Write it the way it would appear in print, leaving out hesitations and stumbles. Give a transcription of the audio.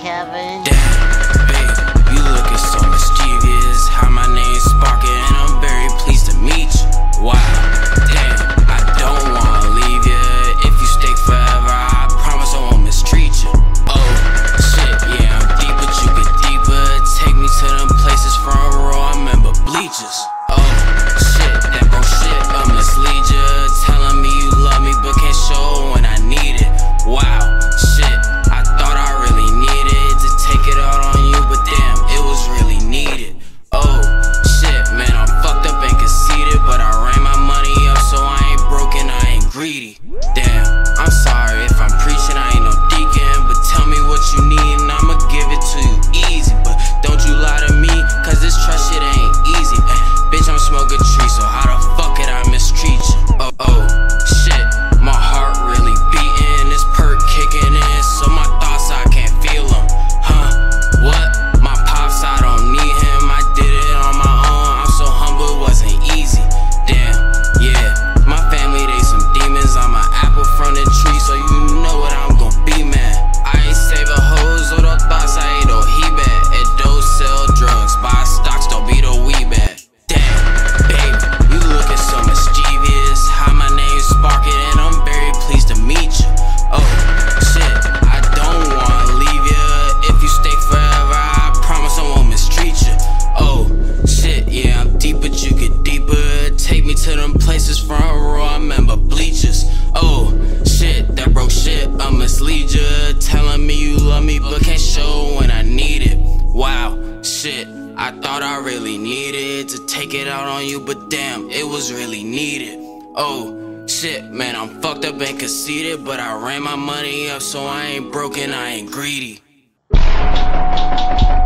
Kevin. Damn, babe, you looking so mischievous. How my name's sparking, and I'm very pleased to meet you. Wow, damn, I don't wanna leave you. If you stay forever, I promise I won't mistreat you. Oh, shit, yeah, I'm deep, but you get deeper. Take me to them places front row, I remember bleachers. Oh, shit, that bro shit, I mislead you. Telling me you love me, but can't show when I need it. Wow, shit, I thought I really needed to take it out on you, but damn, it was really needed. Oh, shit, man, I'm fucked up and conceited, but I ran my money up, so I ain't broken, I ain't greedy. Damn, I'm sorry if I'm preaching, I ain't no deacon, but tell me what you need and I'ma give it to you easy. But don't you lie to me, cause this trust shit ain't easy. Bitch, I'm smoking trees, so how the fuck could I mistreat you? Oh, shit, my heart really beating, this perk kicking in, so my thoughts I can't feel them. Huh, what? My pops, I don't need him, I did it on my own, I'm so humble, it wasn't easy. Damn, yeah, my family, they some demons, I'm an apple from the tree, so you know what I'm gon' be, man. I ain't saving hoes or the thoughts, I ain't no he bad. It don't sell drugs, buy stocks, don't be the weed bad. Damn, baby, you looking so mischievous. How my name's sparking, and I'm very pleased to meet you. Oh, shit, I don't wanna leave you. If you stay forever, I promise I won't mistreat you. Oh, shit, yeah, I'm deep, but you get deeper. Take me to them places front row, I remember bleachers. Oh, shit, that broke shit, I mislead you. Telling me you love me, but can't show when I need it. Wow, shit, I thought I really needed to take it out on you, but damn, it was really needed. Oh, shit, man, I'm fucked up and conceited, but I ran my money up, so I ain't broken, I ain't greedy.